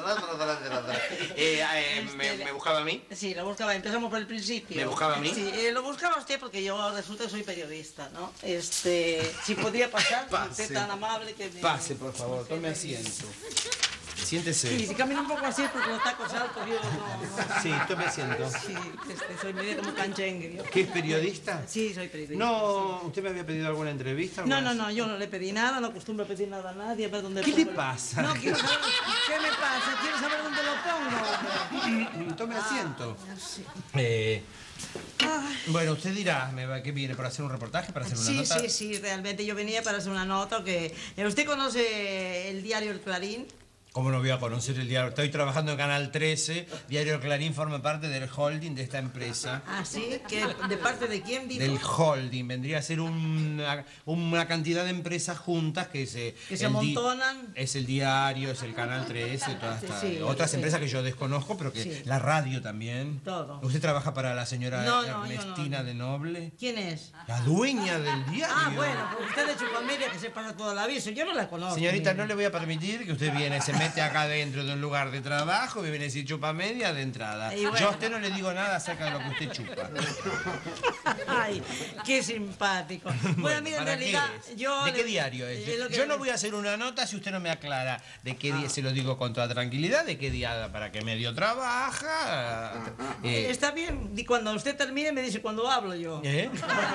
Eh, eh, me, ¿Me buscaba a mí? Sí, lo buscaba. Empezamos por el principio. ¿Me buscaba a mí? Sí, eh, lo buscaba usted porque yo resulta que soy periodista, ¿no? Este, si podría pasar, Pase. usted tan amable que me... Pase, por favor, tome asiento. Siéntese. Sí, si camina un poco así porque los tacos altos yo no... no- Sí, tome asiento. Sí, este, soy medio como canchengue. yo. ¿Qué es periodista? Sí, soy periodista. No, ¿usted me había pedido alguna entrevista? No, alguna- no, no, yo no le pedí nada, no acostumbro a pedir nada a nadie, a ver dónde ¿Qué pongo le el- pasa? No, quiero saber, ¿qué me pasa? Quiero saber dónde lo pongo. Tome asiento. Ah, sí. Eh, bueno, usted dirá, ¿me va, ¿qué viene? ¿Para hacer un reportaje? ¿Para hacer una Sí, nota? sí, sí, realmente yo venía para hacer una nota que... eh, ¿Usted conoce el diario El Clarín? ¿Cómo no voy a conocer el diario? Estoy trabajando en Canal trece. Diario Clarín forma parte del holding de esta empresa. Ah, sí, ¿que ¿de parte de quién dijo? Del holding. Vendría a ser una, una cantidad de empresas juntas que se... Que se el di- amontonan. Es el diario, es el Canal trece, todas estas... Sí, otras sí. empresas que yo desconozco, pero que... Sí. La radio también. Todo. ¿Usted trabaja para la señora No, no, yo Ernestina no. de Noble? ¿Quién es? La dueña del diario. Ah, bueno, porque usted es de Chupamedia que se pasa todo el aviso. Yo no la conozco. Señorita, mire. no le voy a permitir que usted viene ese mete acá dentro de un lugar de trabajo, me viene a decir chupa media de entrada. Y bueno. Yo a usted no le digo nada acerca de lo que usted chupa. Ay, qué simpático. Bueno, mira, en ¿para realidad, qué es? yo... ¿De qué diario es? Eh, lo que- Yo no voy a hacer una nota si usted no me aclara de qué día, se lo digo con toda tranquilidad, de qué día, para qué medio trabaja. Eh, eh, Está bien, y cuando usted termine me dice cuando hablo yo. ¿Eh?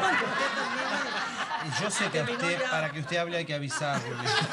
Yo sé que a Terminó usted, ya. para que usted hable hay que avisarle.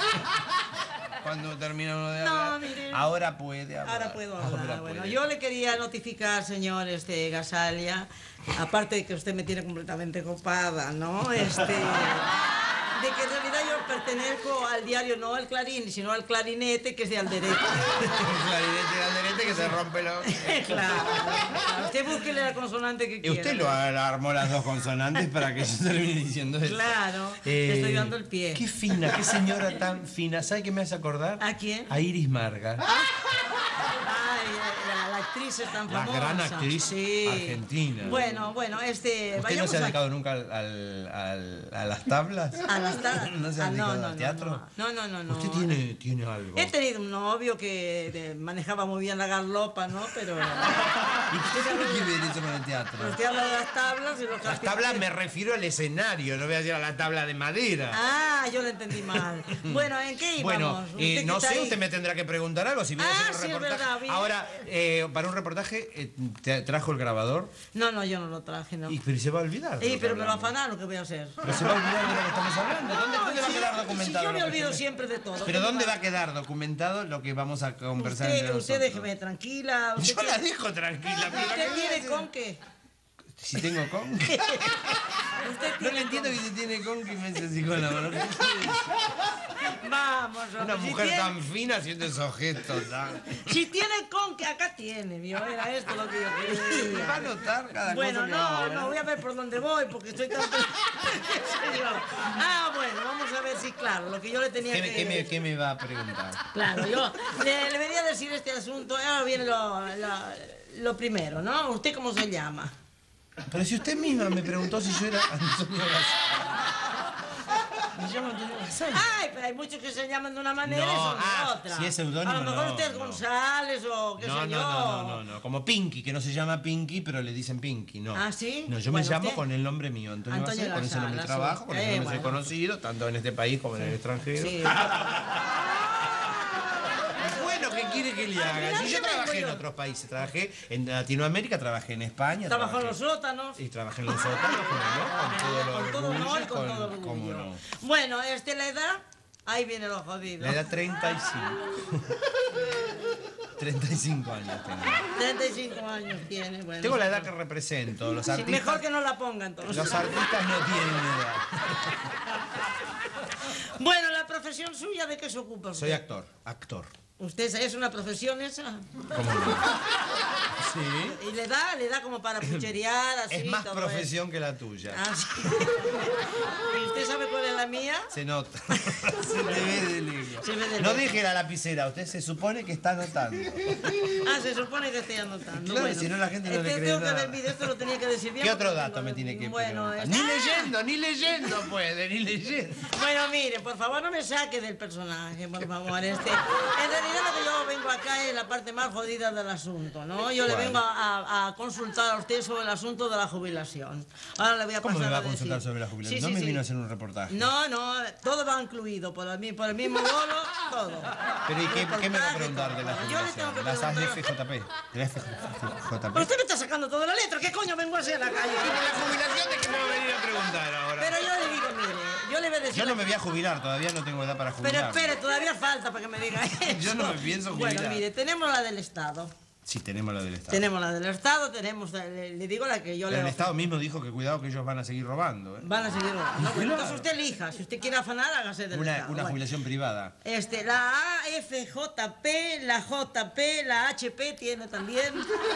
Cuando termina uno de No, hablar. mire. Ahora puede hablar. Ahora puedo hablar. Ahora Bueno, puede. yo le quería notificar, señor este, Gasalia, aparte de que usted me tiene completamente copada, ¿no? Este, de que en realidad yo pertenezco al diario, no al Clarín, sino al clarinete, que es de Alderete. El clarinete de Alderete que se rompe los... Claro, claro. Usted búsquele la consonante que Y quiera. usted lo armó las dos consonantes para que yo termine diciendo eso. Claro, Eh, le estoy dando el pie. Qué fina, qué señora tan fina. ¿Sabe qué me hace acordar? ¿A quién? A Iris Marga. Ay, la, la actriz es tan La famosa. gran actriz Sí. argentina. Bueno, bueno, este... ¿Usted no vayamos se ha a- dedicado nunca al, al- al- a las tablas? ¿A las tablas? ¿No se ha Ah, dedicado no, no, al no, teatro? No, no, no, no. Usted tiene, tiene algo. He tenido un novio que de- manejaba muy bien la garlopa, ¿no? Pero... ¿Y qué tiene que ver eso con el teatro? Pero usted habla de las tablas y los Las tablas me refiero al escenario, no voy a decir a la tabla de madera. Ah, yo lo entendí mal. Bueno, ¿en qué íbamos? Bueno, Usted eh, que no está sé, ahí- usted me tendrá que preguntar algo si viene Ah, a hacer un sí, es reportaje. verdad, bien. Ahora, eh, para un reportaje, eh, ¿te trajo el grabador? No, no, yo no lo traje, no. Y, pero se va a olvidar. de Ey, lo que pero me lo hablamos. afanaron, ¿qué voy a hacer? Pero se va a olvidar de lo que estamos hablando. ¿Dónde, No, dónde va a si quedar yo- documentado? si yo me lo que olvido se- siempre de todo. Pero ¿qué ¿dónde me va a quedar documentado lo que vamos a conversar Usted, entre usted nosotros? déjeme tranquila. Yo usted la tiene- dejo tranquila. pero ¿Usted ¿qué voy a tiene hacer? con qué? Si tengo con. Usted No tiene le entiendo con- que si tiene con que me hace así con la mano. ¿Qué quiere decir? Vamos, Una hombre, si mujer tiene- tan fina haciendo esos gestos tan... Si tiene con que acá tiene, ¿vio? Era esto lo que yo quería. Va a notar cada Bueno, cosa que no, hago, ¿eh? no, voy a ver por dónde voy, porque estoy tan... Señor. Ah, bueno, vamos a ver si, claro, lo que yo le tenía ¿Qué, que... me, qué me- qué me va a preguntar? Claro, yo le, le venía a decir este asunto, ahora viene lo, lo- lo primero, ¿no? ¿Usted cómo se llama? Pero si usted misma me preguntó si yo era Antonio Gasalla. Me llamo Antonio Gasalla. Ay, pero hay muchos que se llaman de una manera No, y son de ah, otra. si es seudónimo, A lo mejor no, usted es no. González o qué No, sé no, yo. no, no, no, no. Como Pinky, que no se llama Pinky, pero le dicen Pinky, no. ¿Ah, sí? No, yo Bueno, me llamo usted- con el nombre mío, Antonio, Antonio Gasalla, con ese nombre de Gasalla, trabajo, sí. con ese Eh, nombre soy bueno. conocido, tanto en este país como en el extranjero. Sí. Bueno, ¿qué quiere que le Al haga? final Si yo que vengo trabajé en yo. otros países, trabajé en Latinoamérica, trabajé en España. Trabajó en trabajé- los sótanos. Y trabajé en los sótanos, ¿cómo no? Con todo lo Con todo honor y con todo orgullo. ¿Cómo no? Bueno, este, la edad, ahí viene lo jodido. La edad treinta y cinco. treinta y cinco años tengo. treinta y cinco años tiene, bueno. Tengo la edad que represento. Los Sí, artistas, mejor que no la ponga entonces. los artistas no tienen edad. Bueno, la profesión suya, ¿de qué se ocupa usted? Soy actor, actor. ¿Usted es una profesión esa? ¿Cómo no? Sí. ¿Y le da? ¿Le da como para pucherear, así? Es más todo profesión que la tuya. eso? Ah, sí. ¿Y usted sabe cuál es la mía? Se nota. Se le ve de lejos. Se ve de No lejos. deje la lapicera, usted se supone que está anotando. Ah, se supone que estoy anotando. Claro, bueno. si no la gente no Este, le cree tengo que nada. haber visto, esto lo tenía que decir bien. ¿Qué porque otro tengo dato que- me tiene que Bueno, preguntar? es- Ni ¡Ah! leyendo, ni leyendo puede, ni leyendo. Bueno, mire, por favor, no me saque del personaje, por favor. Este, en realidad lo que yo vengo acá es la parte más jodida del asunto, ¿no? Yo le ¿Cuál? vengo a, a- a consultar a usted sobre el asunto de la jubilación. Ahora le voy a ¿Cómo pasar me va a decir. consultar sobre la jubilación? Sí, no sí, me sí. vino a hacer un reportaje. No, no, todo va incluido, por el, mi- por el mismo bolo, todo. Pero ¿y qué, qué me va a Reportaje, preguntar de la todo. Yo le tengo jubilación? que Las preguntar... F J P. De la F J Pero P. usted me está sacando toda la letra, ¿qué coño vengo a hacer a la calle? ¿Y de la jubilación de qué me va a venir a preguntar ahora? Pero yo le digo, mire, yo le voy a decir... Yo no la- me voy a jubilar, todavía no tengo edad para Pero jubilar. espere, todavía falta para que me diga eso. Yo no me pienso jubilar. Bueno, mire, tenemos la del Estado. Sí, tenemos la del Estado. Tenemos la del Estado, tenemos, la- le, le digo la que yo Pero le... el Estado mismo dijo que cuidado que ellos van a seguir robando. ¿eh? Van a seguir robando. Claro. Entonces usted elija, si usted quiere afanar, hágase del Una, Estado. una Bueno, jubilación privada. Este, la A F J P, la J P, la H P tiene también.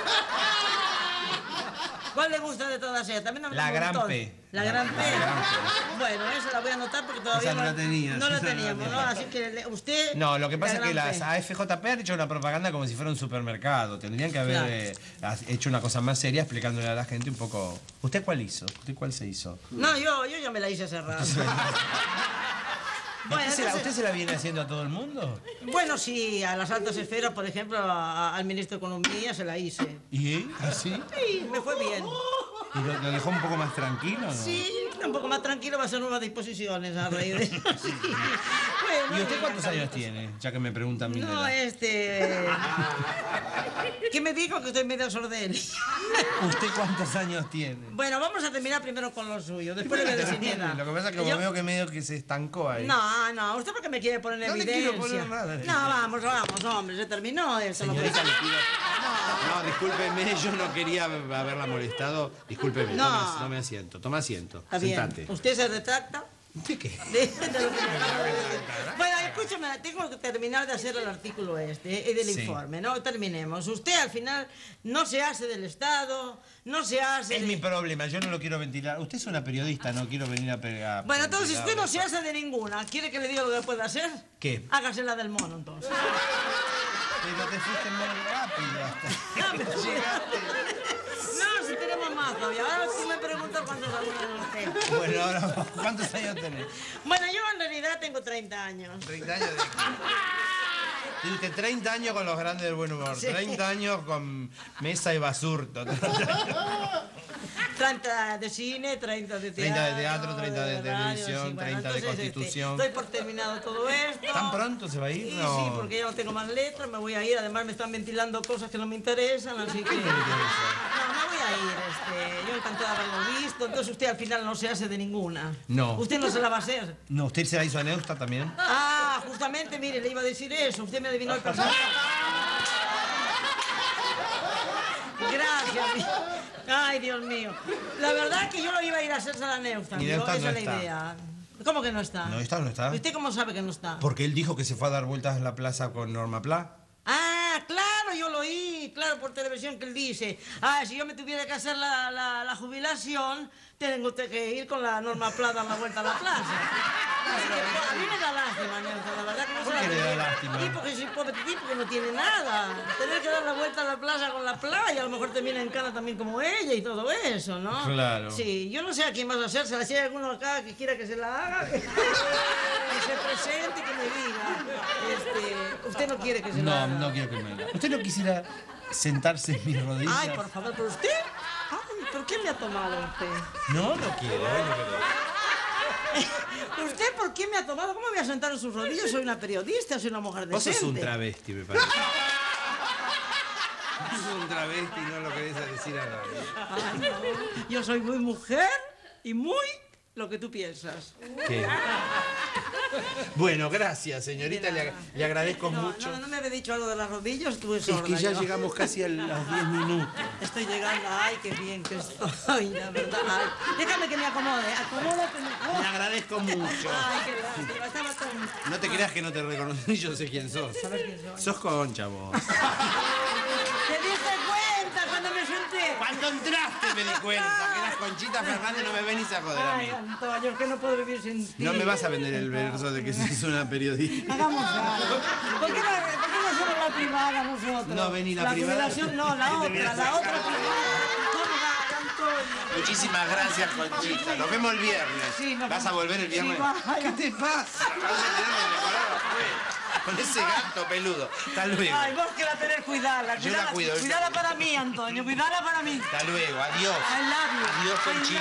¿Cuál le gusta de todas ellas? También La un gran montón. P. La La- gran P. la gran P. Bueno, esa la voy a anotar porque todavía Esa no la tenías, no la esa no la teníamos, ¿no? tenías. Así que le- usted... No, lo que pasa la es que gran las P. A F J P han hecho una propaganda como si fuera un supermercado. Tendrían que haber Claro. eh, ha- hecho una cosa más seria explicándole a la gente un poco... ¿Usted cuál hizo? ¿Usted cuál se hizo? No, yo, yo ya me la hice hace rato. Bueno, ¿Usted, se la, entonces- ¿Usted se la viene haciendo a todo el mundo? Bueno, sí, a las altas esferas, por ejemplo, a- al ministro de Economía se la hice. ¿Y? ¿Así? Sí, me fue bien. ¿Y lo, lo dejó un poco más tranquilo, no? Sí, un poco más tranquilo, va a hacer nuevas disposiciones a raíz de eso. Sí. Bueno, ¿Y usted cuántos años tiene? Ya que me preguntan mi No, edad. este... ¿Qué me dijo? Que estoy medio sordel. ¿Usted cuántos años tiene? Bueno, vamos a terminar primero con lo suyo, después le voy a decir mi edad. Lo que pasa es que como Yo- veo que medio que se estancó ahí. No, no, ¿usted por qué me quiere poner en No le evidencia? quiero poner nada. No, vamos, vamos, hombre, se terminó esto. Señorita, no le puede- pido... No, discúlpeme, yo no quería haberla molestado. Discúlpeme, No. tome, tome asiento, toma asiento. Está bien. Sentate. ¿Usted se retracta? ¿De qué? De- de lo que me acaba de decir. Bueno, escúchame, tengo que terminar de hacer el artículo este, eh, del Sí. informe, ¿no? Terminemos. Usted al final no se hace del Estado, no se hace Es de... mi problema, yo no lo quiero ventilar. Usted es una periodista, no quiero venir a pegar. Bueno, entonces si usted no se hace de ninguna, ¿quiere que le diga lo que puede hacer? ¿Qué? Hágase la del mono, entonces. Pero te fuiste muy rápido hasta. No, pero llegaste. No, si tenemos más todavía. Ahora tú me preguntas cuántos años tengo. Bueno, ahora, ¿cuántos años tenés? Bueno, yo en realidad tengo treinta años. ¿treinta años de qué? Tiene usted treinta años con los grandes del buen humor, Sí. treinta años con Mesa y Basurto. treinta de cine, treinta de teatro. treinta de teatro, treinta de radio, televisión, sí, bueno, treinta de entonces, este, constitución. doy por terminado todo esto. ¿Tan pronto se va a ir? Sí, No. sí, porque ya no tengo más letras, me voy a ir. Además me están ventilando cosas que no me interesan, así que... ¿Qué le interesa? No, me voy a ir, este, yo encantada de haberlo visto. Entonces usted al final no se hace de ninguna. No. Usted no se la va a hacer. No, ¿usted se la hizo a Neusta también? Ah, justamente, mire, le iba a decir eso. Usted me adivinó el personaje. Gracias. mi- Ay, Dios mío. La verdad es que yo lo iba a ir a hacerse a la Neusta. Y Yo- Neusta esa no es la está. idea. ¿Cómo que no está? No está, no está. ¿Usted cómo sabe que no está? Porque él dijo que se fue a dar vueltas en la plaza con Norma Pla. Ah, claro, yo lo oí, claro, por televisión que él dice. Ah, si yo me tuviera que hacer la, la, la jubilación, tengo usted que ir con la Norma Plata a la vuelta a la plaza. Así que, pues, a mí me da lástima, Nelson, la verdad que no ¿Por se qué la le da tiene. lástima? Sí, porque soy pobre tipo que no tiene nada. Tener que dar la vuelta a la plaza con la playa, a lo mejor termina en cana también como ella y todo eso, ¿no? Claro. Sí, yo no sé a quién vas a hacer, si hay alguno acá que quiera que se la haga, que, que se presente y que me diga. Este, usted no quiere que se la No, haga. no quiero que me haga. ¿Usted no quisiera sentarse en mis rodillas? Ay, por favor, ¿pero usted? Ay, ¿por qué me ha tomado usted? No, no quiero. no quiero. ¿Usted por qué me ha tomado? ¿Cómo me voy a sentar en sus rodillas? Soy una periodista, soy una mujer Vos decente. sos un travesti, me parece. Vos sos un travesti y no lo querés decir a nadie. Ay, no. Yo soy muy mujer y muy lo que tú piensas. ¿Qué? Bueno, gracias, señorita. Le, ag- le agradezco No, mucho. no, no me había dicho algo de las rodillas, estuve Es sorda. que ya yo. llegamos casi a los diez minutos. Estoy llegando, ay, qué bien que estoy, la verdad. Ay, déjame que me acomode, acomódate mejor. Le agradezco mucho. Ay, qué lástima, estaba tan... No te creas que no te reconocí, yo sé quién sos. ¿Sabes quién soy? Sos Concha, vos. ¿Te diste cuenta cuando me senté? Cuando entraste me di cuenta que las Conchitas Fernández no me venís a joder a mí. Ay, Antonio, es que no puedo vivir sin ti. No me vas a vender el verso de que sos una periodista. Hagamos algo. ¿Por qué no, por qué no hacemos la privada nosotros? No, vení, la la privada. jubilación, no, la Te otra, voy a la otra sacar. privada. ¿Cómo va, Antonio? Muchísimas gracias, Conchita. Nos vemos el viernes. Sí, nos ¿Vas a vemos. volver el viernes? Sí, vaya. ¿Qué te pasa? Vas a tener que decorar afuera. Con ese gato peludo. Hasta luego. Ay, vos que la tenés cuidarla. Yo la cuidala- cuido. Cuidala para mí, Antonio, cuidala para mí. Hasta luego. Adiós. I love you. Adiós, I Conchita.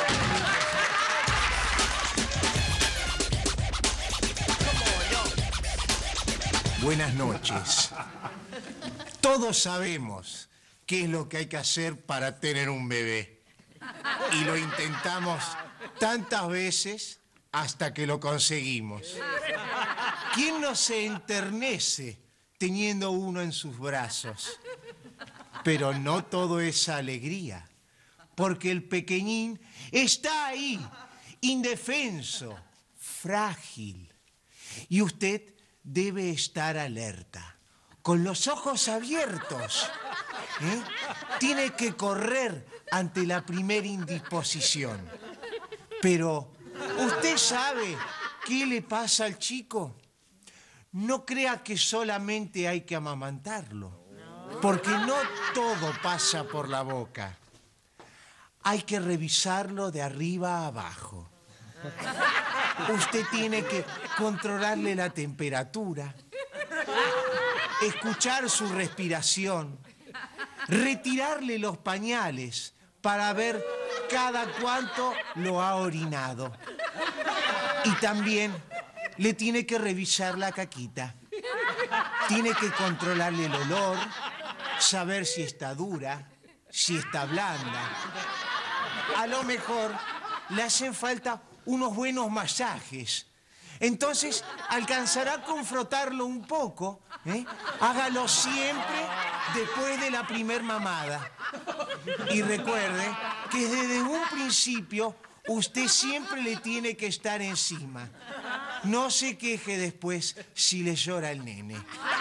Buenas noches. Todos sabemos qué es lo que hay que hacer para tener un bebé. Y lo intentamos tantas veces hasta que lo conseguimos. ¿Quién no se enternece teniendo uno en sus brazos? Pero no todo es alegría, porque el pequeñín está ahí, indefenso, frágil. Y usted debe estar alerta, con los ojos abiertos. ¿eh? Tiene que correr ante la primera indisposición. Pero, ¿usted sabe qué le pasa al chico? No crea que solamente hay que amamantarlo, porque no todo pasa por la boca. Hay que revisarlo de arriba a abajo. Usted tiene que controlarle la temperatura, escuchar su respiración, retirarle los pañales para ver cada cuánto lo ha orinado. Y también le tiene que revisar la caquita. Tiene que controlarle el olor, saber si está dura, si está blanda. A lo mejor le hacen falta unos buenos masajes. Entonces, alcanzará con frotarlo un poco, ¿eh? Hágalo siempre después de la primer mamada. Y recuerde que desde un principio usted siempre le tiene que estar encima. No se queje después si le llora el nene.